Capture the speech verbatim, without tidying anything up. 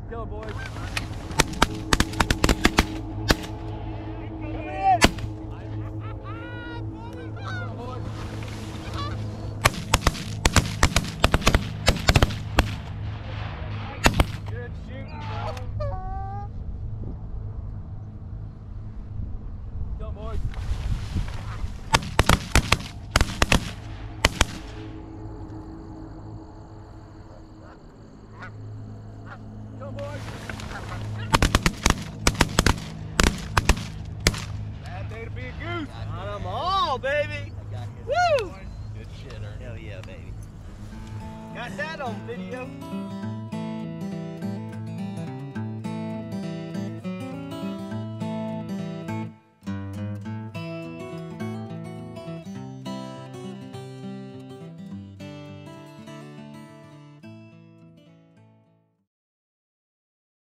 Go, boys. Good shooting, bro. Go, boys. Go, boys. Bad day to be a goose. On them all, baby. I got him. Woo! Good shit, Ernie. Hell yeah, baby. Got that on video.